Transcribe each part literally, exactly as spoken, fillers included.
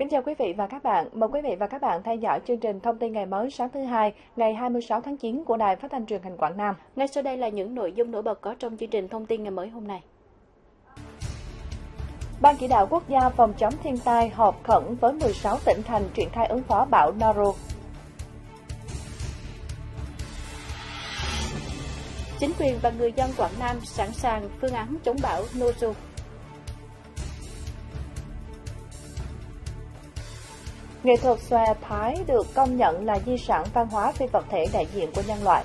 Kính chào quý vị và các bạn. Mời quý vị và các bạn theo dõi chương trình Thông tin ngày mới sáng thứ hai, ngày hai mươi sáu tháng chín của Đài Phát thanh Truyền hình Quảng Nam. Ngay sau đây là những nội dung nổi bật có trong chương trình Thông tin ngày mới hôm nay. Ban chỉ đạo quốc gia phòng chống thiên tai họp khẩn với mười sáu tỉnh thành triển khai ứng phó bão Noru. Chính quyền và người dân Quảng Nam sẵn sàng phương án chống bão Noru. Nghệ thuật xòe Thái được công nhận là di sản văn hóa phi vật thể đại diện của nhân loại.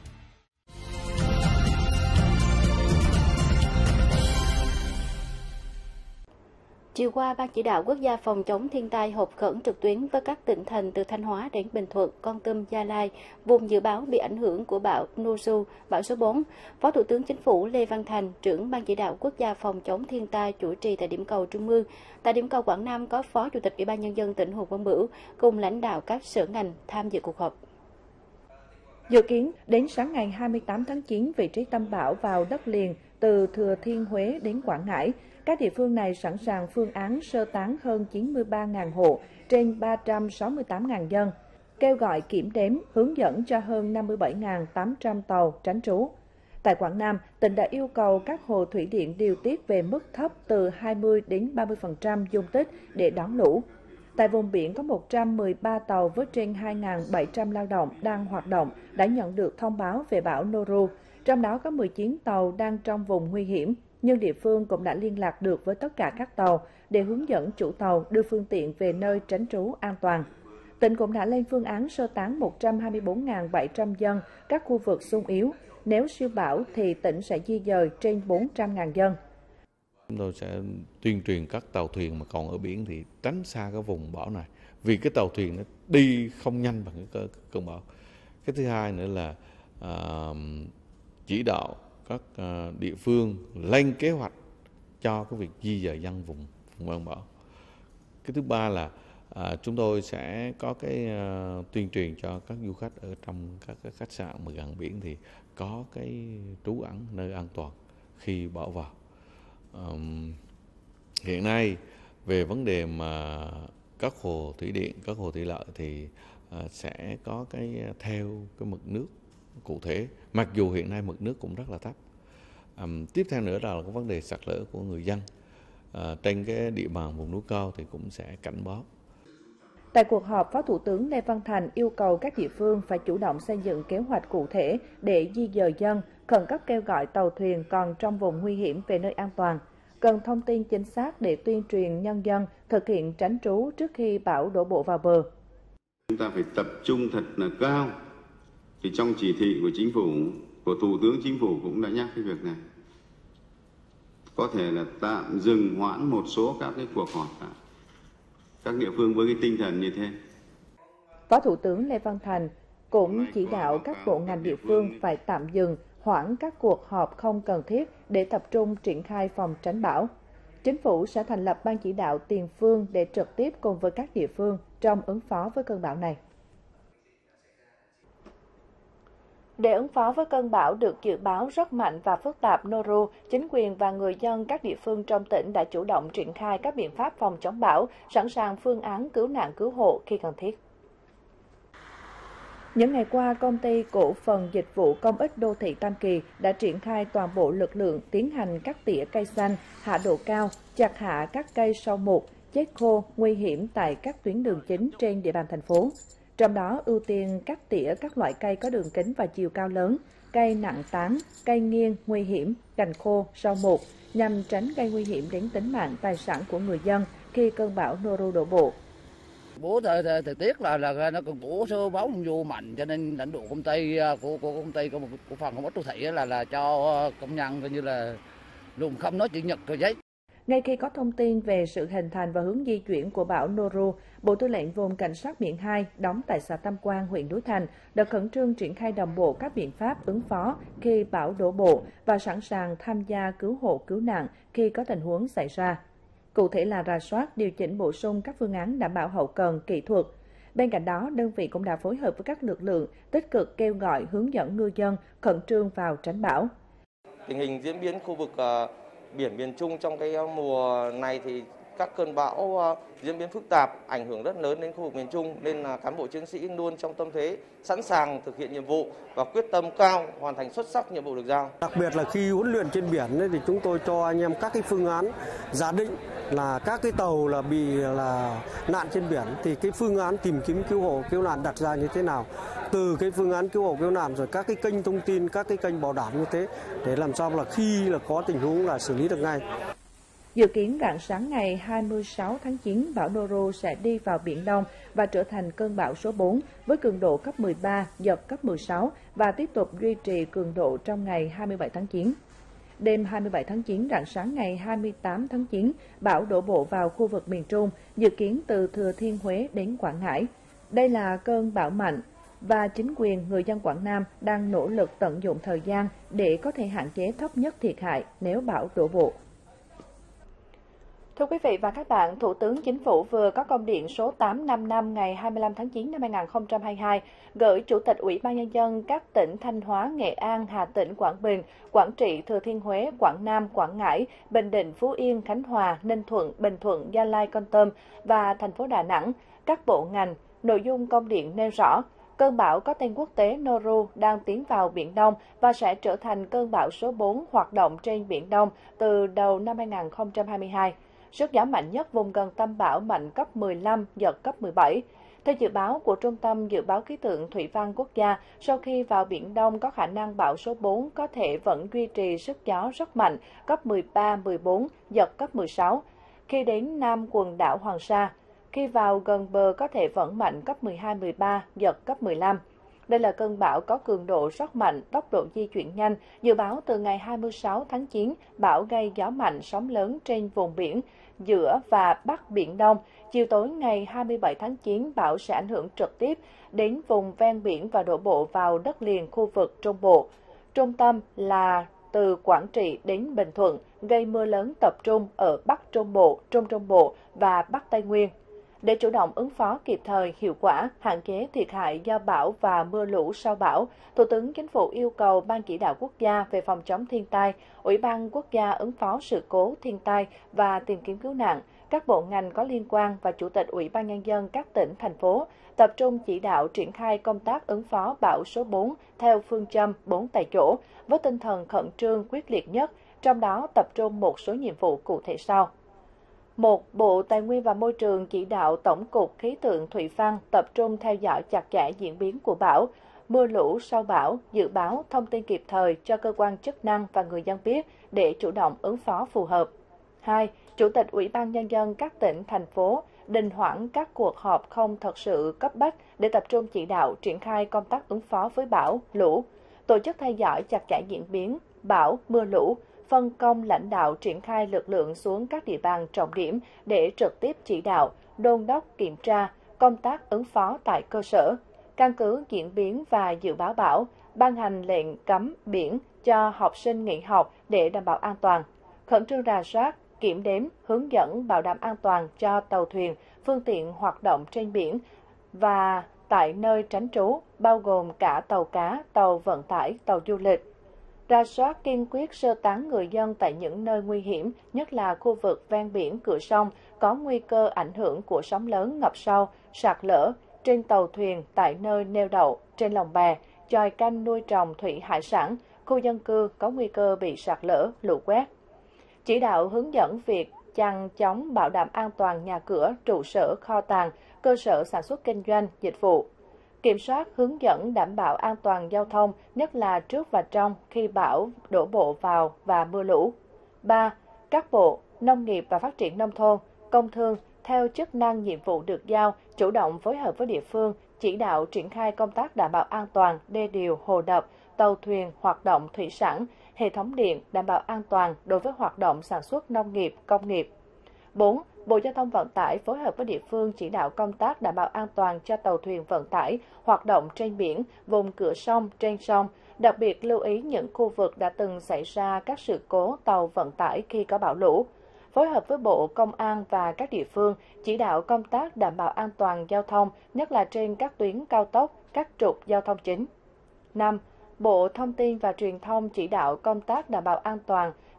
Chiều qua, Ban chỉ đạo quốc gia phòng chống thiên tai họp khẩn trực tuyến với các tỉnh thành từ Thanh Hóa đến Bình Thuận, Kon Tum, Gia Lai, vùng dự báo bị ảnh hưởng của bão Noru, bão số bốn. Phó Thủ tướng Chính phủ Lê Văn Thành, trưởng Ban chỉ đạo quốc gia phòng chống thiên tai chủ trì tại điểm cầu Trung ương. Tại điểm cầu Quảng Nam có Phó Chủ tịch Ủy ban Nhân dân tỉnh Hồ Quang Bửu cùng lãnh đạo các sở ngành tham dự cuộc họp. Dự kiến, đến sáng ngày hai mươi tám tháng chín, vị trí tâm bão vào đất liền từ Thừa Thiên Huế đến Quảng Ngãi. Các địa phương này sẵn sàng phương án sơ tán hơn chín mươi ba nghìn hộ, trên ba trăm sáu mươi tám nghìn dân, kêu gọi kiểm đếm, hướng dẫn cho hơn năm mươi bảy nghìn tám trăm tàu tránh trú. Tại Quảng Nam, tỉnh đã yêu cầu các hồ thủy điện điều tiết về mức thấp từ hai mươi đến ba mươi phần trăm dung tích để đón lũ. Tại vùng biển có một trăm mười ba tàu với trên hai nghìn bảy trăm lao động đang hoạt động đã nhận được thông báo về bão Noru, trong đó có mười chín tàu đang trong vùng nguy hiểm. Nhưng địa phương cũng đã liên lạc được với tất cả các tàu để hướng dẫn chủ tàu đưa phương tiện về nơi tránh trú an toàn. Tỉnh cũng đã lên phương án sơ tán một trăm hai mươi bốn nghìn bảy trăm dân các khu vực xung yếu. Nếu siêu bão thì tỉnh sẽ di dời trên bốn trăm nghìn dân. Chúng tôi sẽ tuyên truyền các tàu thuyền mà còn ở biển thì tránh xa cái vùng bão này. Vì cái tàu thuyền nó đi không nhanh bằng cái cơn bão. Cái thứ hai nữa là uh, chỉ đạo các uh, địa phương lên kế hoạch cho cái việc di dời dân vùng vùng bão bão. Cái thứ ba là uh, chúng tôi sẽ có cái uh, tuyên truyền cho các du khách ở trong các cái khách sạn mà gần biển thì có cái trú ẩn nơi an toàn khi bão vào. Um, hiện nay về vấn đề mà các hồ thủy điện, các hồ thủy lợi thì uh, sẽ có cái theo cái mực nước cụ thể, mặc dù hiện nay mực nước cũng rất là thấp. Um, tiếp theo nữa là cái vấn đề sạt lở của người dân uh, trên cái địa bàn vùng núi cao thì cũng sẽ cảnh báo. Tại cuộc họp, Phó Thủ tướng Lê Văn Thành yêu cầu các địa phương phải chủ động xây dựng kế hoạch cụ thể để di dời dân, khẩn cấp kêu gọi tàu thuyền còn trong vùng nguy hiểm về nơi an toàn, cần thông tin chính xác để tuyên truyền nhân dân thực hiện tránh trú trước khi bão đổ bộ vào bờ. Chúng ta phải tập trung thật là cao. Thì trong chỉ thị của chính phủ, của Thủ tướng Chính phủ cũng đã nhắc cái việc này. Có thể là tạm dừng hoãn một số các cái cuộc họp các địa phương với cái tinh thần như thế. Phó Thủ tướng Lê Văn Thành cũng chỉ đạo các bộ ngành địa phương phải tạm dừng, hoãn các cuộc họp không cần thiết để tập trung triển khai phòng tránh bão. Chính phủ sẽ thành lập ban chỉ đạo tiền phương để trực tiếp cùng với các địa phương trong ứng phó với cơn bão này. Để ứng phó với cơn bão được dự báo rất mạnh và phức tạp Noru, chính quyền và người dân các địa phương trong tỉnh đã chủ động triển khai các biện pháp phòng chống bão, sẵn sàng phương án cứu nạn cứu hộ khi cần thiết. Những ngày qua, Công ty Cổ phần Dịch vụ Công ích Đô thị Tam Kỳ đã triển khai toàn bộ lực lượng tiến hành cắt tỉa cây xanh, hạ độ cao, chặt hạ các cây sâu mục, chết khô, nguy hiểm tại các tuyến đường chính trên địa bàn thành phố. Trong đó ưu tiên cắt tỉa các loại cây có đường kính và chiều cao lớn, cây nặng tán, cây nghiêng, nguy hiểm, cành khô, sâu mục, nhằm tránh gây nguy hiểm đến tính mạng, tài sản của người dân khi cơn bão Noru đổ bộ. Bố thời, thời, thời tiết là là nó còn bổ số bóng vô mạnh, cho nên lãnh đạo công ty của, của công ty của một của phần công ích đô thị là là cho công nhân coi như là luôn không nói chuyện nhật rồi giấy. Ngay khi có thông tin về sự hình thành và hướng di chuyển của bão Noru, Bộ Tư lệnh Vùng Cảnh sát biển hai đóng tại xã Tam Quan, huyện Núi Thành đã khẩn trương triển khai đồng bộ các biện pháp ứng phó khi bão đổ bộ và sẵn sàng tham gia cứu hộ cứu nạn khi có tình huống xảy ra. Cụ thể là rà soát, điều chỉnh bổ sung các phương án đảm bảo hậu cần, kỹ thuật. Bên cạnh đó, đơn vị cũng đã phối hợp với các lực lượng tích cực kêu gọi hướng dẫn ngư dân khẩn trương vào tránh bão. Tình hình diễn biến khu vực uh, biển miền Trung trong cái mùa này thì các cơn bão uh, diễn biến phức tạp, ảnh hưởng rất lớn đến khu vực miền Trung, nên là cán bộ chiến sĩ luôn trong tâm thế sẵn sàng thực hiện nhiệm vụ và quyết tâm cao hoàn thành xuất sắc nhiệm vụ được giao. Đặc biệt là khi huấn luyện trên biển ấy, thì chúng tôi cho anh em các cái phương án giả định là các cái tàu là bị là nạn trên biển thì cái phương án tìm kiếm cứu hộ cứu nạn đặt ra như thế nào, từ cái phương án cứu hộ cứu nạn rồi các cái kênh thông tin, các cái kênh bảo đảm như thế để làm sao là khi là có tình huống là xử lý được ngay. Dự kiến rạng sáng ngày hai mươi sáu tháng chín, bão Noru sẽ đi vào Biển Đông và trở thành cơn bão số bốn với cường độ cấp mười ba, giật cấp mười sáu và tiếp tục duy trì cường độ trong ngày hai mươi bảy tháng chín. Đêm hai mươi bảy tháng chín, rạng sáng ngày hai mươi tám tháng chín, bão đổ bộ vào khu vực miền Trung, dự kiến từ Thừa Thiên Huế đến Quảng Ngãi. Đây là cơn bão mạnh và chính quyền người dân Quảng Nam đang nỗ lực tận dụng thời gian để có thể hạn chế thấp nhất thiệt hại nếu bão đổ bộ. Thưa quý vị và các bạn, Thủ tướng Chính phủ vừa có công điện số tám trăm năm mươi lăm ngày hai mươi lăm tháng chín năm hai nghìn không trăm hai mươi hai gửi Chủ tịch Ủy ban Nhân dân các tỉnh Thanh Hóa, Nghệ An, Hà Tĩnh, Quảng Bình, Quảng Trị, Thừa Thiên Huế, Quảng Nam, Quảng Ngãi, Bình Định, Phú Yên, Khánh Hòa, Ninh Thuận, Bình Thuận, Gia Lai, Kon Tum và thành phố Đà Nẵng, các bộ ngành. Nội dung công điện nêu rõ, cơn bão có tên quốc tế Noru đang tiến vào Biển Đông và sẽ trở thành cơn bão số bốn hoạt động trên Biển Đông từ đầu năm hai nghìn không trăm hai mươi hai. Sức gió mạnh nhất vùng gần tâm bão mạnh cấp mười lăm, giật cấp mười bảy. Theo dự báo của Trung tâm Dự báo Khí tượng Thủy văn Quốc gia, sau khi vào Biển Đông có khả năng bão số bốn có thể vẫn duy trì sức gió rất mạnh, cấp mười ba, mười bốn, giật cấp mười sáu. Khi đến Nam quần đảo Hoàng Sa, khi vào gần bờ có thể vẫn mạnh cấp mười hai, mười ba, giật cấp mười lăm. Đây là cơn bão có cường độ rất mạnh, tốc độ di chuyển nhanh. Dự báo từ ngày hai mươi sáu tháng chín, bão gây gió mạnh, sóng lớn trên vùng biển giữa và Bắc Biển Đông. Chiều tối ngày hai mươi bảy tháng chín, bão sẽ ảnh hưởng trực tiếp đến vùng ven biển và đổ bộ vào đất liền khu vực Trung Bộ. Trung tâm là từ Quảng Trị đến Bình Thuận, gây mưa lớn tập trung ở Bắc Trung Bộ, Trung Trung Bộ và Bắc Tây Nguyên. Để chủ động ứng phó kịp thời, hiệu quả, hạn chế thiệt hại do bão và mưa lũ sau bão, Thủ tướng Chính phủ yêu cầu Ban Chỉ đạo Quốc gia về phòng chống thiên tai, Ủy ban Quốc gia ứng phó sự cố thiên tai và tìm kiếm cứu nạn, các bộ ngành có liên quan và Chủ tịch Ủy ban Nhân dân các tỉnh, thành phố tập trung chỉ đạo triển khai công tác ứng phó bão số bốn theo phương châm bốn tại chỗ với tinh thần khẩn trương quyết liệt nhất, trong đó tập trung một số nhiệm vụ cụ thể sau. một. Bộ Tài nguyên và Môi trường chỉ đạo Tổng cục Khí tượng Thủy văn tập trung theo dõi chặt chẽ diễn biến của bão, mưa lũ sau bão, dự báo thông tin kịp thời cho cơ quan chức năng và người dân biết để chủ động ứng phó phù hợp. hai. Chủ tịch Ủy ban Nhân dân các tỉnh, thành phố đình hoãn các cuộc họp không thật sự cấp bách để tập trung chỉ đạo triển khai công tác ứng phó với bão, lũ, tổ chức theo dõi chặt chẽ diễn biến bão, mưa lũ, phân công lãnh đạo triển khai lực lượng xuống các địa bàn trọng điểm để trực tiếp chỉ đạo, đôn đốc kiểm tra công tác ứng phó tại cơ sở, căn cứ diễn biến và dự báo bão, ban hành lệnh cấm biển cho học sinh nghỉ học để đảm bảo an toàn, khẩn trương rà soát, kiểm đếm, hướng dẫn bảo đảm an toàn cho tàu thuyền, phương tiện hoạt động trên biển và tại nơi tránh trú, bao gồm cả tàu cá, tàu vận tải, tàu du lịch. Rà soát kiên quyết sơ tán người dân tại những nơi nguy hiểm, nhất là khu vực ven biển, cửa sông, có nguy cơ ảnh hưởng của sóng lớn, ngập sâu, sạt lở, trên tàu thuyền, tại nơi neo đậu, trên lồng bè, chòi canh nuôi trồng thủy hải sản, khu dân cư có nguy cơ bị sạt lở, lũ quét. Chỉ đạo hướng dẫn việc chằng chóng bảo đảm an toàn nhà cửa, trụ sở, kho tàng, cơ sở sản xuất kinh doanh, dịch vụ. Kiểm soát, hướng dẫn đảm bảo an toàn giao thông, nhất là trước và trong khi bão đổ bộ vào và mưa lũ. ba. Các bộ, Nông nghiệp và Phát triển Nông thôn, Công thương, theo chức năng nhiệm vụ được giao, chủ động phối hợp với địa phương, chỉ đạo triển khai công tác đảm bảo an toàn, đê điều, hồ đập, tàu thuyền, hoạt động thủy sản, hệ thống điện, đảm bảo an toàn đối với hoạt động sản xuất nông nghiệp, công nghiệp. bốn. Bộ Giao thông Vận tải phối hợp với địa phương chỉ đạo công tác đảm bảo an toàn cho tàu thuyền vận tải hoạt động trên biển, vùng cửa sông, trên sông, đặc biệt lưu ý những khu vực đã từng xảy ra các sự cố tàu vận tải khi có bão lũ. Phối hợp với Bộ Công an và các địa phương chỉ đạo công tác đảm bảo an toàn giao thông, nhất là trên các tuyến cao tốc, các trục giao thông chính. năm. Bộ Thông tin và Truyền thông chỉ đạo công tác đảm bảo an toàn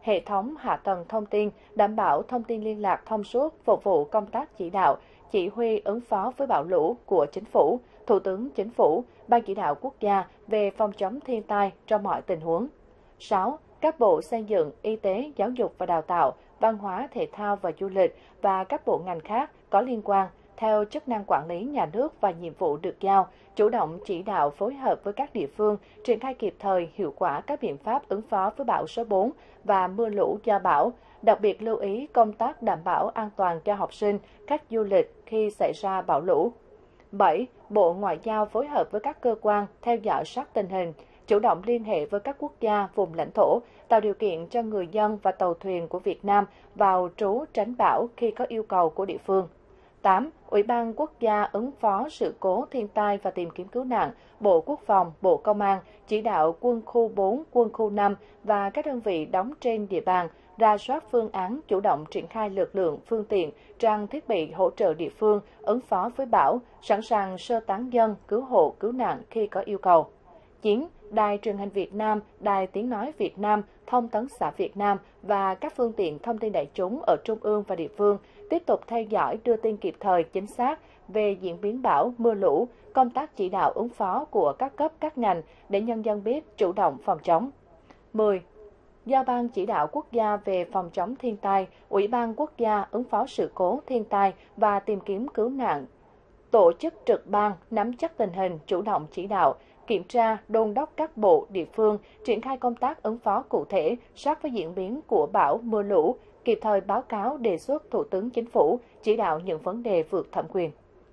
hệ thống hạ tầng thông tin, đảm bảo thông tin liên lạc thông suốt, phục vụ công tác chỉ đạo, chỉ huy ứng phó với bão lũ của Chính phủ, Thủ tướng Chính phủ, Ban Chỉ đạo Quốc gia về phòng chống thiên tai trong mọi tình huống. sáu. Các bộ xây dựng, y tế, giáo dục và đào tạo, văn hóa, thể thao và du lịch và các bộ ngành khác có liên quan theo chức năng quản lý nhà nước và nhiệm vụ được giao, chủ động chỉ đạo phối hợp với các địa phương, triển khai kịp thời, hiệu quả các biện pháp ứng phó với bão số bốn và mưa lũ do bão, đặc biệt lưu ý công tác đảm bảo an toàn cho học sinh, khách du lịch khi xảy ra bão lũ. bảy. Bộ Ngoại giao phối hợp với các cơ quan theo dõi sát tình hình, chủ động liên hệ với các quốc gia, vùng lãnh thổ, tạo điều kiện cho người dân và tàu thuyền của Việt Nam vào trú tránh bão khi có yêu cầu của địa phương. tám. Ủy ban Quốc gia ứng phó sự cố thiên tai và tìm kiếm cứu nạn, Bộ Quốc phòng, Bộ Công an chỉ đạo quân khu bốn, quân khu năm và các đơn vị đóng trên địa bàn rà soát phương án chủ động triển khai lực lượng, phương tiện, trang thiết bị hỗ trợ địa phương ứng phó với bão, sẵn sàng sơ tán dân, cứu hộ, cứu nạn khi có yêu cầu. chín. Đài truyền hình Việt Nam, Đài Tiếng nói Việt Nam, Thông tấn xã Việt Nam và các phương tiện thông tin đại chúng ở trung ương và địa phương tiếp tục theo dõi, đưa tin kịp thời, chính xác về diễn biến bão, mưa lũ, công tác chỉ đạo ứng phó của các cấp các ngành để nhân dân biết chủ động phòng chống. mười. Do Ban Chỉ đạo Quốc gia về phòng chống thiên tai, Ủy ban Quốc gia ứng phó sự cố thiên tai và tìm kiếm cứu nạn tổ chức trực ban nắm chắc tình hình, chủ động chỉ đạo, kiểm tra, đôn đốc các bộ, địa phương triển khai công tác ứng phó cụ thể sát với diễn biến của bão, mưa lũ, kịp thời báo cáo đề xuất Thủ tướng Chính phủ chỉ đạo những vấn đề vượt thẩm quyền.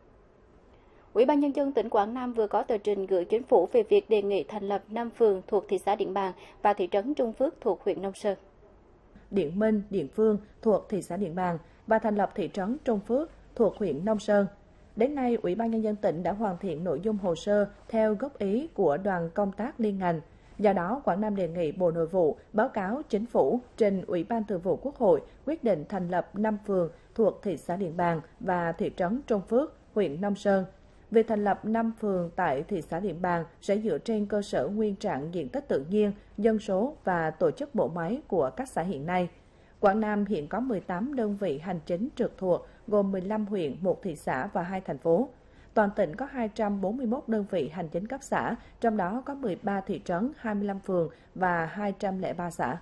Ủy ban Nhân dân tỉnh Quảng Nam vừa có tờ trình gửi Chính phủ về việc đề nghị thành lập năm phường thuộc thị xã Điện Bàn và thị trấn Trung Phước thuộc huyện Nông Sơn. Điện Minh, Điện Phương thuộc thị xã Điện Bàn và thành lập thị trấn Trung Phước thuộc huyện Nông Sơn. Đến nay, Ủy ban Nhân dân tỉnh đã hoàn thiện nội dung hồ sơ theo góp ý của đoàn công tác liên ngành. Do đó, Quảng Nam đề nghị Bộ Nội vụ báo cáo Chính phủ trình Ủy ban Thường vụ Quốc hội quyết định thành lập năm phường thuộc thị xã Điện Bàn và thị trấn Trung Phước, huyện Nông Sơn. Việc thành lập năm phường tại thị xã Điện Bàn sẽ dựa trên cơ sở nguyên trạng diện tích tự nhiên, dân số và tổ chức bộ máy của các xã hiện nay. Quảng Nam hiện có mười tám đơn vị hành chính trực thuộc, gồm mười lăm huyện, một thị xã và hai thành phố. Toàn tỉnh có hai trăm bốn mươi mốt đơn vị hành chính cấp xã, trong đó có mười ba thị trấn, hai mươi lăm phường và hai trăm lẻ ba xã.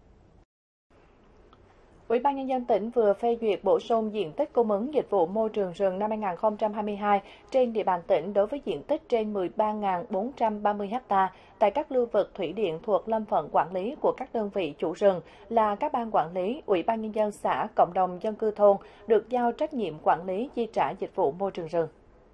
Ủy ban Nhân dân tỉnh vừa phê duyệt bổ sung diện tích cung ứng dịch vụ môi trường rừng năm hai nghìn không trăm hai mươi hai trên địa bàn tỉnh đối với diện tích trên mười ba nghìn bốn trăm ba mươi ha tại các lưu vực thủy điện thuộc lâm phận quản lý của các đơn vị chủ rừng là các ban quản lý, Ủy ban Nhân dân xã, cộng đồng dân cư thôn được giao trách nhiệm quản lý chi trả dịch vụ môi trường rừng.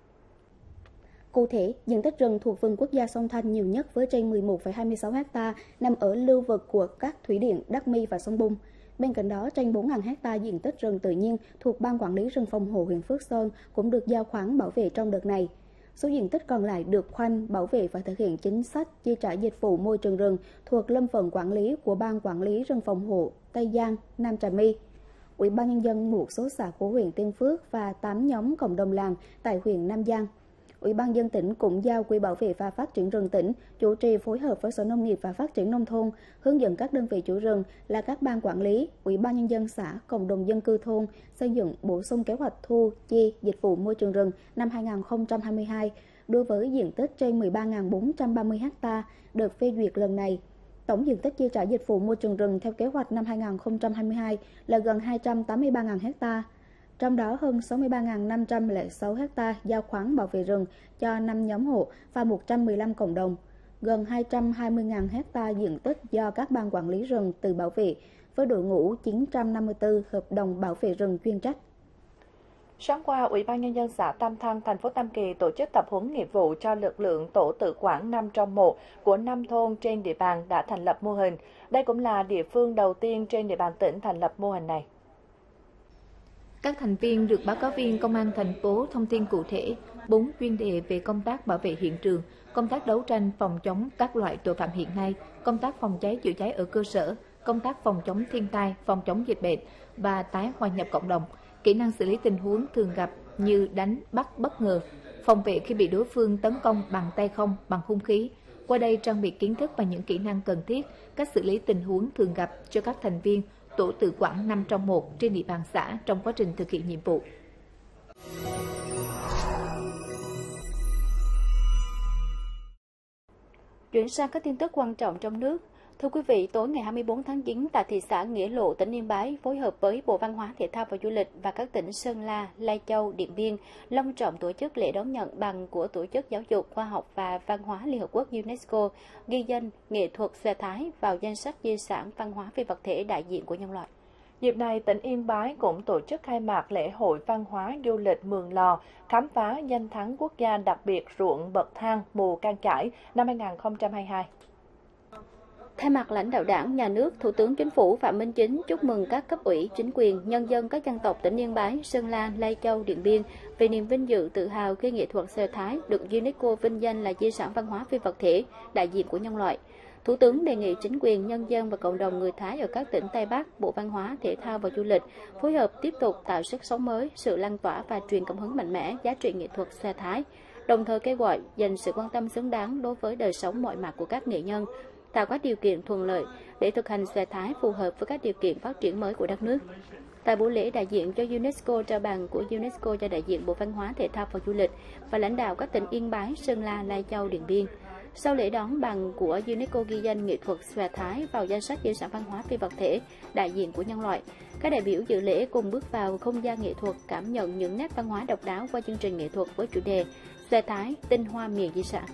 Cụ thể, diện tích rừng thuộc vườn quốc gia Sông Thanh nhiều nhất với trên mười một phẩy hai mươi sáu ha nằm ở lưu vực của các thủy điện Đắc Mi và sông Bung. Bên cạnh đó, trên bốn nghìn ha diện tích rừng tự nhiên thuộc Ban Quản lý rừng phòng hộ huyện Phước Sơn cũng được giao khoán bảo vệ trong đợt này. Số diện tích còn lại được khoanh, bảo vệ và thực hiện chính sách chi trả dịch vụ môi trường rừng thuộc lâm phận quản lý của Ban Quản lý rừng phòng hộ Tây Giang, Nam Trà My. Ủy ban Nhân dân một số xã của huyện Tiên Phước và tám nhóm cộng đồng làng tại huyện Nam Giang. Ủy ban nhân dân tỉnh cũng giao Quỹ bảo vệ và phát triển rừng tỉnh chủ trì phối hợp với Sở Nông nghiệp và Phát triển nông thôn hướng dẫn các đơn vị chủ rừng là các ban quản lý, Ủy ban nhân dân xã, cộng đồng dân cư thôn xây dựng bổ sung kế hoạch thu chi dịch vụ môi trường rừng năm hai nghìn không trăm hai mươi hai đối với diện tích trên mười ba nghìn bốn trăm ba mươi ha được phê duyệt lần này. Tổng diện tích chi trả dịch vụ môi trường rừng theo kế hoạch năm hai nghìn không trăm hai mươi hai là gần hai trăm tám mươi ba nghìn ha. Trong đó hơn sáu mươi ba nghìn năm trăm lẻ sáu ha giao khoán bảo vệ rừng cho năm nhóm hộ và một trăm mười lăm cộng đồng, gần hai trăm hai mươi nghìn ha diện tích do các ban quản lý rừng tự bảo vệ với đội ngũ chín trăm năm mươi tư hợp đồng bảo vệ rừng chuyên trách. Sáng qua, Ủy ban Nhân dân xã Tam Thăng, thành phố Tam Kỳ tổ chức tập huấn nghiệp vụ cho lực lượng tổ tự quản năm trong một của năm thôn trên địa bàn đã thành lập mô hình. Đây cũng là địa phương đầu tiên trên địa bàn tỉnh thành lập mô hình này. Các thành viên được báo cáo viên Công an thành phố thông tin cụ thể bốn chuyên đề về công tác bảo vệ hiện trường, công tác đấu tranh phòng chống các loại tội phạm hiện nay, công tác phòng cháy chữa cháy ở cơ sở, công tác phòng chống thiên tai, phòng chống dịch bệnh và tái hòa nhập cộng đồng, kỹ năng xử lý tình huống thường gặp như đánh, bắt bất ngờ, phòng vệ khi bị đối phương tấn công bằng tay không, bằng hung khí, Qua đây trang bị kiến thức và những kỹ năng cần thiết, cách xử lý tình huống thường gặp cho các thành viên tổ tự quản năm trong một trên địa bàn xã trong quá trình thực hiện nhiệm vụ. Chuyển sang các tin tức quan trọng trong nước. Thưa quý vị, tối ngày hai mươi tư tháng chín tại thị xã Nghĩa Lộ, tỉnh Yên Bái phối hợp với Bộ Văn hóa, Thể thao và Du lịch và các tỉnh Sơn La, Lai Châu, Điện Biên long trọng tổ chức lễ đón nhận bằng của Tổ chức Giáo dục, Khoa học và Văn hóa Liên Hợp Quốc UNESCO ghi danh nghệ thuật xòe thái vào danh sách di sản văn hóa phi vật thể đại diện của nhân loại. Dịp này, tỉnh Yên Bái cũng tổ chức khai mạc lễ hội văn hóa du lịch Mường Lò, khám phá danh thắng quốc gia đặc biệt ruộng bậc thang Mù Cang Chải năm hai nghìn không trăm hai mươi hai. Thay mặt lãnh đạo Đảng, Nhà nước, Thủ tướng Chính phủ Phạm Minh Chính chúc mừng các cấp ủy, chính quyền, nhân dân các dân tộc tỉnh Yên Bái, Sơn La, Lai Châu, Điện Biên về niềm vinh dự tự hào khi nghệ thuật xòe thái được UNESCO vinh danh là di sản văn hóa phi vật thể đại diện của nhân loại. Thủ tướng đề nghị chính quyền, nhân dân và cộng đồng người Thái ở các tỉnh Tây Bắc, Bộ Văn hóa, Thể thao và Du lịch phối hợp tiếp tục tạo sức sống mới, sự lan tỏa và truyền cảm hứng mạnh mẽ giá trị nghệ thuật xòe thái, đồng thời kêu gọi dành sự quan tâm xứng đáng đối với đời sống mọi mặt của các nghệ nhân, tạo các điều kiện thuận lợi để thực hành xòe thái phù hợp với các điều kiện phát triển mới của đất nước. Tại buổi lễ, đại diện cho UNESCO trao bằng của UNESCO cho đại diện Bộ Văn hóa, Thể thao và Du lịch và lãnh đạo các tỉnh Yên Bái, Sơn La, Lai Châu, Điện Biên. Sau lễ đón bằng của UNESCO ghi danh nghệ thuật xòe thái vào danh sách di sản văn hóa phi vật thể đại diện của nhân loại, các đại biểu dự lễ cùng bước vào không gian nghệ thuật, cảm nhận những nét văn hóa độc đáo qua chương trình nghệ thuật với chủ đề xòe thái tinh hoa miền di sản.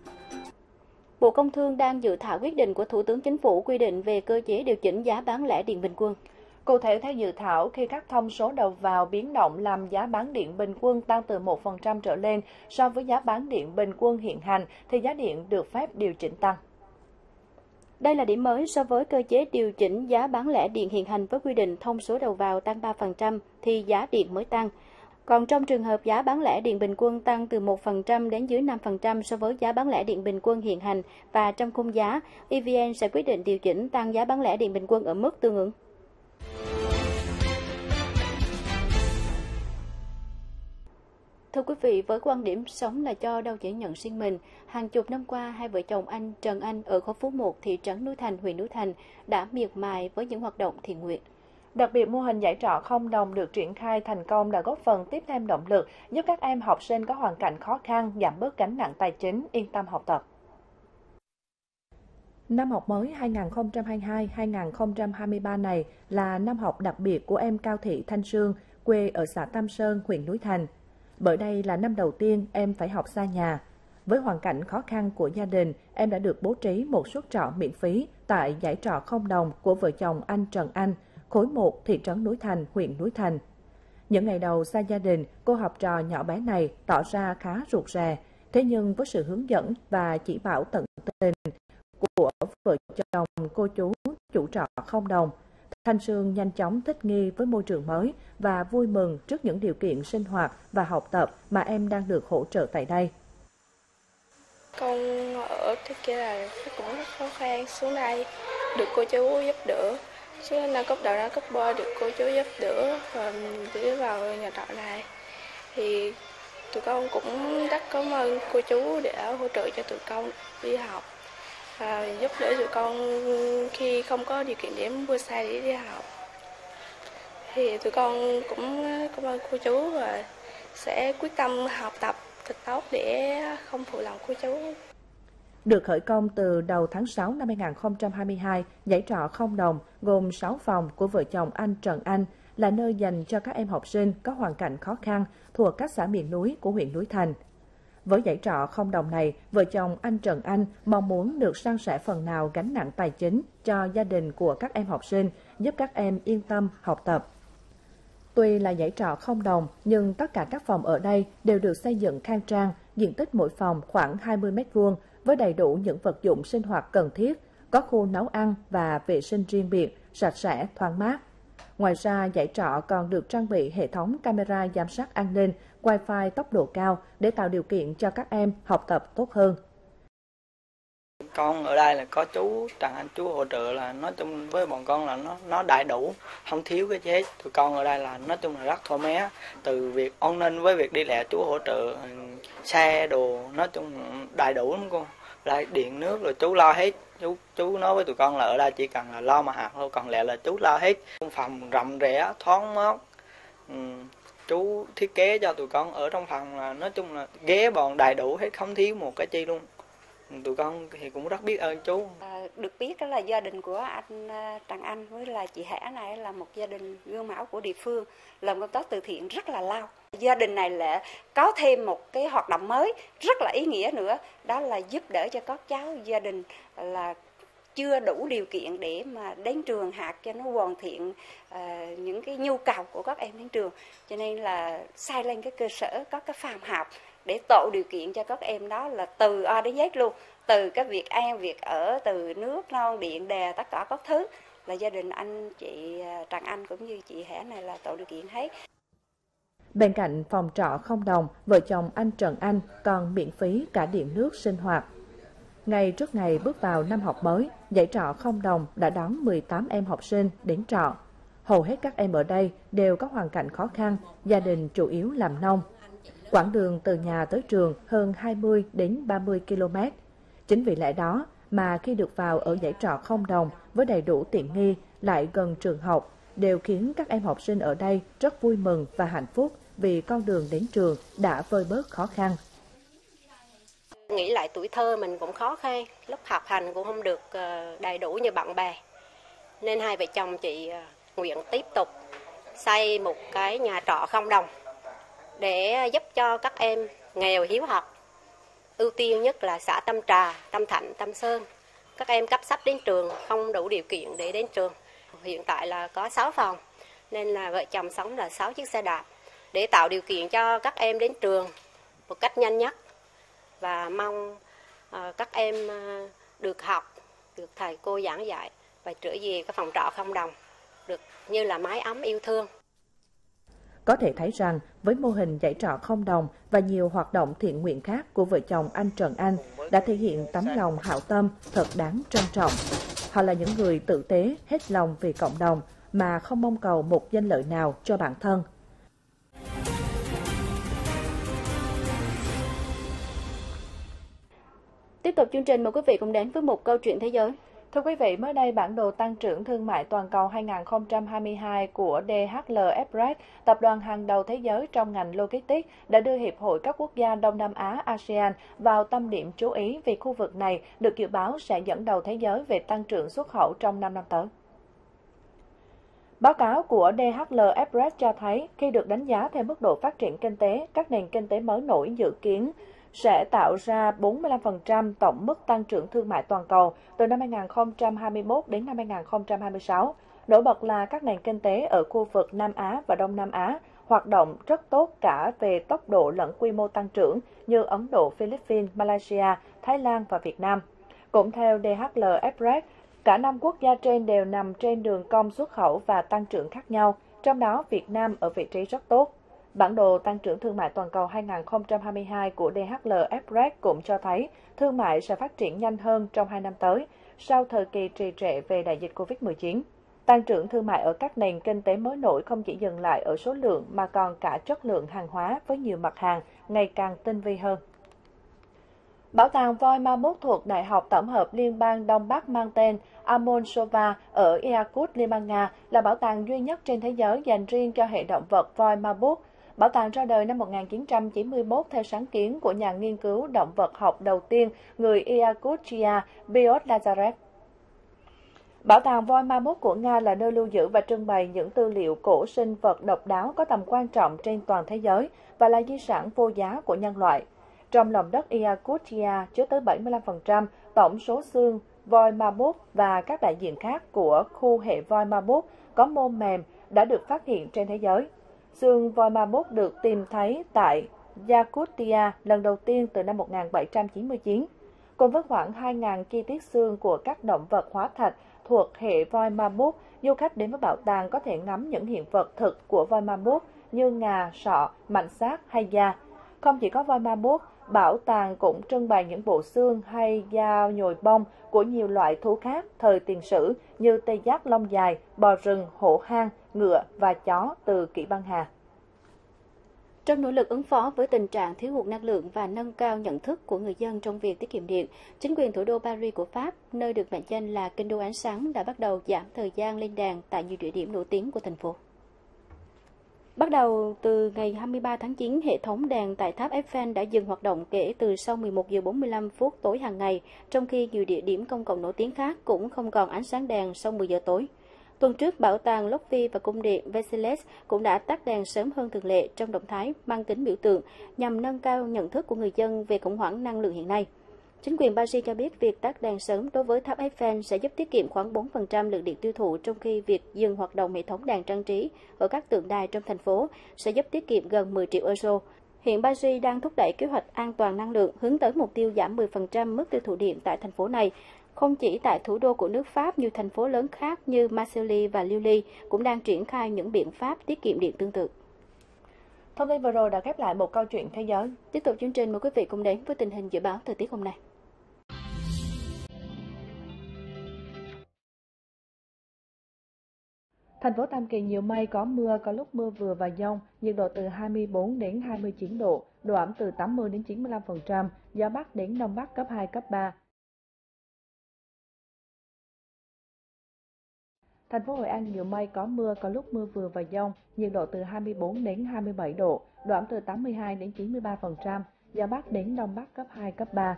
Bộ Công Thương đang dự thảo quyết định của Thủ tướng Chính phủ quy định về cơ chế điều chỉnh giá bán lẻ điện bình quân. Cụ thể, theo dự thảo, khi các thông số đầu vào biến động làm giá bán điện bình quân tăng từ một phần trăm trở lên so với giá bán điện bình quân hiện hành, thì giá điện được phép điều chỉnh tăng. Đây là điểm mới so với cơ chế điều chỉnh giá bán lẻ điện hiện hành với quy định thông số đầu vào tăng ba phần trăm thì giá điện mới tăng. Còn trong trường hợp giá bán lẻ điện bình quân tăng từ một phần trăm đến dưới năm phần trăm so với giá bán lẻ điện bình quân hiện hành và trong khung giá, e vê en sẽ quyết định điều chỉnh tăng giá bán lẻ điện bình quân ở mức tương ứng. Thưa quý vị, với quan điểm sống là cho đâu chỉ nhận riêng mình, hàng chục năm qua, hai vợ chồng anh Trần Anh ở khối phố một, thị trấn Núi Thành, huyện Núi Thành đã miệt mài với những hoạt động thiện nguyện. Đặc biệt, mô hình giải trọ không đồng được triển khai thành công đã góp phần tiếp thêm động lực giúp các em học sinh có hoàn cảnh khó khăn giảm bớt gánh nặng tài chính, yên tâm học tập. Năm học mới hai nghìn không trăm hai mươi hai hai nghìn không trăm hai mươi ba này là năm học đặc biệt của em Cao Thị Thanh Sương, quê ở xã Tam Sơn, huyện Núi Thành. Bởi đây là năm đầu tiên em phải học xa nhà. Với hoàn cảnh khó khăn của gia đình, em đã được bố trí một suất trọ miễn phí tại giải trọ không đồng của vợ chồng anh Trần Anh, khối một, thị trấn Núi Thành, huyện Núi Thành. Những ngày đầu xa gia đình, cô học trò nhỏ bé này tỏ ra khá rụt rè. Thế nhưng với sự hướng dẫn và chỉ bảo tận tình của vợ chồng cô chú chủ trọ không đồng, Thanh Sương nhanh chóng thích nghi với môi trường mới và vui mừng trước những điều kiện sinh hoạt và học tập mà em đang được hỗ trợ tại đây. Con ở trước kia là cũng rất khó khăn, xuống đây được cô chú giúp đỡ. Chứ năm cấp đầu ra cấp ba được cô chú giúp đỡ và đưa vào nhà trọ này. Thì tụi con cũng rất cảm ơn cô chú để hỗ trợ cho tụi con đi học. Và giúp đỡ tụi con khi không có điều kiện để mua xe để đi học. Thì tụi con cũng cảm ơn cô chú và sẽ quyết tâm học tập thật tốt để không phụ lòng cô chú. Được khởi công từ đầu tháng sáu năm hai nghìn không trăm hai mươi hai, giải trọ không đồng gồm sáu phòng của vợ chồng anh Trần Anh là nơi dành cho các em học sinh có hoàn cảnh khó khăn thuộc các xã miền núi của huyện Núi Thành. Với giải trọ không đồng này, vợ chồng anh Trần Anh mong muốn được san sẻ phần nào gánh nặng tài chính cho gia đình của các em học sinh, giúp các em yên tâm học tập. Tuy là giải trọ không đồng, nhưng tất cả các phòng ở đây đều được xây dựng khang trang, diện tích mỗi phòng khoảng hai mươi mét vuông, với đầy đủ những vật dụng sinh hoạt cần thiết, có khu nấu ăn và vệ sinh riêng biệt, sạch sẽ, thoáng mát. Ngoài ra, giải trọ còn được trang bị hệ thống camera giám sát an ninh, wifi tốc độ cao để tạo điều kiện cho các em học tập tốt hơn. Con ở đây là có chú Trần Anh, chú hỗ trợ là nói chung với bọn con là nó nó đầy đủ, không thiếu cái gì. Tụi con ở đây là nói chung là rất thoải mái, từ việc an ninh với việc đi lại chú hỗ trợ xe đồ, nói chung đầy đủ lắm cô. lại điện nước rồi chú lo hết. Chú chú nói với tụi con là ở đây chỉ cần là lo mà học thôi, còn lại là chú lo hết. Phòng rộng rẽ, thoáng mát. Ừ, chú thiết kế cho tụi con ở trong phòng là nói chung là ghế bọn đầy đủ hết, không thiếu một cái chi luôn. Tụi con thì cũng rất biết ơn chú. À, được biết đó là gia đình của anh Trần Anh với là chị Hẻ này là một gia đình gương mẫu của địa phương, làm công tác từ thiện rất là lâu. Gia đình này lại có thêm một cái hoạt động mới rất là ý nghĩa nữa, đó là giúp đỡ cho các cháu gia đình là chưa đủ điều kiện để mà đến trường học cho nó hoàn thiện uh, những cái nhu cầu của các em đến trường, cho nên là xây lên cái cơ sở có cái phòng học để tạo điều kiện cho các em đó là từ A đến Z luôn, từ cái việc ăn, việc ở, từ nước, non, điện, đè, tất cả các thứ là gia đình anh chị Trần Anh cũng như chị Hẻ này là tạo điều kiện hết. Bên cạnh phòng trọ không đồng, vợ chồng anh Trần Anh còn miễn phí cả điện nước sinh hoạt. Ngay trước ngày bước vào năm học mới, dãy trọ không đồng đã đón mười tám em học sinh đến trọ. Hầu hết các em ở đây đều có hoàn cảnh khó khăn, gia đình chủ yếu làm nông. Quãng đường từ nhà tới trường hơn hai mươi đến ba mươi ki lô mét. Chính vì lẽ đó mà khi được vào ở dãy trọ không đồng với đầy đủ tiện nghi lại gần trường học, đều khiến các em học sinh ở đây rất vui mừng và hạnh phúc vì con đường đến trường đã vơi bớt khó khăn. Nghĩ lại tuổi thơ mình cũng khó khăn, lúc học hành cũng không được đầy đủ như bạn bè. Nên hai vợ chồng chị nguyện tiếp tục xây một cái nhà trọ không đồng để giúp cho các em nghèo hiếu học. Ưu tiên nhất là xã Tâm Trà, Tâm Thạnh, Tâm Sơn. Các em cấp sách đến trường không đủ điều kiện để đến trường. Hiện tại là có sáu phòng, nên là vợ chồng sống là sáu chiếc xe đạp để tạo điều kiện cho các em đến trường một cách nhanh nhất. Và mong uh, các em uh, được học, được thầy cô giảng dạy và trở về cái phòng trọ không đồng, được như là mái ấm yêu thương. Có thể thấy rằng với mô hình dãy trọ không đồng và nhiều hoạt động thiện nguyện khác của vợ chồng anh Trần Anh đã thể hiện tấm lòng hảo tâm thật đáng trân trọng. Họ là những người tử tế, hết lòng vì cộng đồng mà không mong cầu một danh lợi nào cho bản thân. Tiếp tục chương trình, mời quý vị cùng đến với một câu chuyện thế giới. Thưa quý vị, mới đây bản đồ tăng trưởng thương mại toàn cầu hai không hai hai của đê hát lờ Express, tập đoàn hàng đầu thế giới trong ngành logistics, đã đưa Hiệp hội các quốc gia Đông Nam Á a sê an vào tâm điểm chú ý vì khu vực này được dự báo sẽ dẫn đầu thế giới về tăng trưởng xuất khẩu trong năm năm tới. Báo cáo của đê hát lờ Express cho thấy khi được đánh giá theo mức độ phát triển kinh tế, các nền kinh tế mới nổi dự kiến sẽ tạo ra bốn mươi lăm phần trăm tổng mức tăng trưởng thương mại toàn cầu từ năm hai không hai mốt đến năm hai không hai sáu. Nổi bật là các nền kinh tế ở khu vực Nam Á và Đông Nam Á hoạt động rất tốt cả về tốc độ lẫn quy mô tăng trưởng như Ấn Độ, Philippines, Malaysia, Thái Lan và Việt Nam. Cũng theo đê hát lờ Express, cả năm quốc gia trên đều nằm trên đường cong xuất khẩu và tăng trưởng khác nhau, trong đó Việt Nam ở vị trí rất tốt. Bản đồ tăng trưởng thương mại toàn cầu hai không hai hai của đê hát lờ Express cũng cho thấy thương mại sẽ phát triển nhanh hơn trong hai năm tới, sau thời kỳ trì trệ về đại dịch Covid mười chín. Tăng trưởng thương mại ở các nền kinh tế mới nổi không chỉ dừng lại ở số lượng mà còn cả chất lượng hàng hóa với nhiều mặt hàng ngày càng tinh vi hơn. Bảo tàng voi ma mút thuộc Đại học Tổng hợp Liên bang Đông Bắc mang tên Amonsova ở Yakut, Liên bang Nga là bảo tàng duy nhất trên thế giới dành riêng cho hệ động vật voi ma mút. Bảo tàng ra đời năm một nghìn chín trăm chín mươi mốt theo sáng kiến của nhà nghiên cứu động vật học đầu tiên người Yakutia Piotr Lazarev. Bảo tàng voi ma mút của Nga là nơi lưu giữ và trưng bày những tư liệu cổ sinh vật độc đáo có tầm quan trọng trên toàn thế giới và là di sản vô giá của nhân loại. Trong lòng đất Yakutia chứa tới bảy mươi lăm phần trăm tổng số xương voi ma mút và các đại diện khác của khu hệ voi ma mút có mô mềm đã được phát hiện trên thế giới. Xương voi ma mút được tìm thấy tại Yakutia lần đầu tiên từ năm một nghìn bảy trăm chín mươi chín. Cùng với khoảng hai nghìn chi tiết xương của các động vật hóa thạch thuộc hệ voi ma mút, du khách đến với bảo tàng có thể ngắm những hiện vật thực của voi ma mút như ngà, sọ, mảnh xác hay da. Không chỉ có voi ma mút, bảo tàng cũng trưng bày những bộ xương hay da nhồi bông của nhiều loại thú khác thời tiền sử như tê giác lông dài, bò rừng, hổ hang, ngựa và chó từ Kỷ Băng Hà. Trong nỗ lực ứng phó với tình trạng thiếu hụt năng lượng và nâng cao nhận thức của người dân trong việc tiết kiệm điện, chính quyền thủ đô Paris của Pháp, nơi được mệnh danh là kinh đô ánh sáng, đã bắt đầu giảm thời gian lên đèn tại nhiều địa điểm nổi tiếng của thành phố. Bắt đầu từ ngày hai mươi ba tháng chín, hệ thống đèn tại tháp Eiffel đã dừng hoạt động kể từ sau mười một giờ bốn mươi lăm phút tối hàng ngày, trong khi nhiều địa điểm công cộng nổi tiếng khác cũng không còn ánh sáng đèn sau mười giờ tối. Tuần trước, Bảo tàng Louvre và Cung điện Versailles cũng đã tắt đèn sớm hơn thường lệ trong động thái mang tính biểu tượng nhằm nâng cao nhận thức của người dân về khủng hoảng năng lượng hiện nay. Chính quyền Paris cho biết việc tắt đèn sớm đối với tháp Eiffel sẽ giúp tiết kiệm khoảng bốn phần trăm lượng điện tiêu thụ, trong khi việc dừng hoạt động hệ thống đèn trang trí ở các tượng đài trong thành phố sẽ giúp tiết kiệm gần mười triệu euro. Hiện Paris đang thúc đẩy kế hoạch an toàn năng lượng hướng tới mục tiêu giảm mười phần trăm mức tiêu thụ điện tại thành phố này. Không chỉ tại thủ đô của nước Pháp, nhiều thành phố lớn khác như Marseille và Lille cũng đang triển khai những biện pháp tiết kiệm điện tương tự. Thông tin vừa rồi đã khép lại một câu chuyện thế giới. Tiếp tục chương trình, mời quý vị cùng đến với tình hình dự báo thời tiết hôm nay. Thành phố Tam Kỳ nhiều mây, có mưa, có lúc mưa vừa và dông, nhiệt độ từ hai mươi bốn đến hai mươi chín độ, độ ẩm từ tám mươi đến chín mươi lăm phần trăm, gió Bắc đến Đông Bắc cấp hai, cấp ba. Thành phố Hội An nhiều mây, có mưa, có lúc mưa vừa và dông, nhiệt độ từ hai mươi bốn đến hai mươi bảy độ, độ ẩm từ tám mươi hai đến chín mươi ba phần trăm, gió Bắc đến Đông Bắc cấp hai, cấp ba.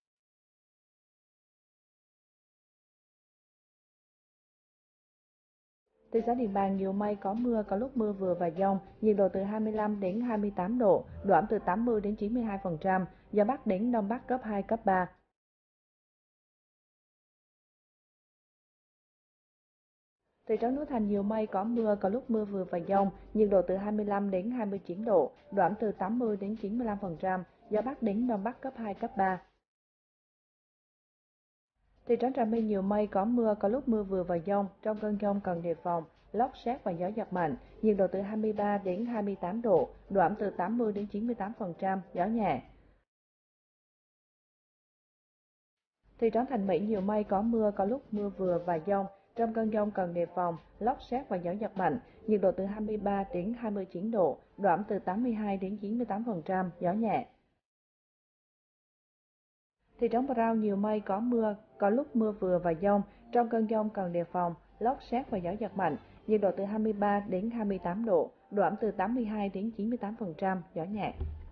Thị xã Điện Bàn nhiều mây, có mưa, có lúc mưa vừa và dông, nhiệt độ từ hai mươi lăm đến hai mươi tám độ, độ ẩm từ tám mươi đến chín mươi hai phần trăm, gió Bắc đến Đông Bắc cấp hai, cấp ba. Thị trấn Núi Thành nhiều mây, có mưa, có lúc mưa vừa và dông, nhiệt độ từ hai mươi lăm đến hai mươi chín độ, độ ẩm từ tám mươi đến chín mươi lăm phần trăm, gió Bắc đến Đông Bắc cấp hai, cấp ba. Thị trấn Trà My nhiều mây, có mưa, có lúc mưa vừa và dông, trong cơn dông cần đề phòng lốc sét và gió giật mạnh, nhiệt độ từ hai mươi ba đến hai mươi tám độ, độ ẩm từ tám mươi đến chín mươi tám phần trăm, gió nhẹ. Thị trấn Thành Mỹ nhiều mây, có mưa, có lúc mưa vừa và dông, trong cơn dông cần đề phòng lốc sét và gió giật mạnh, nhiệt độ từ hai mươi ba đến hai mươi chín độ, độ ẩm từ tám mươi hai đến chín mươi tám phần trăm, gió nhẹ. Thị trấn Bà Rao nhiều mây, có mưa, có lúc mưa vừa và dông, trong cơn dông cần đề phòng lốc sét và gió giật mạnh, nhiệt độ từ hai mươi ba đến hai mươi tám độ, độ ẩm từ tám mươi hai đến chín mươi tám phần trăm, gió nhẹ.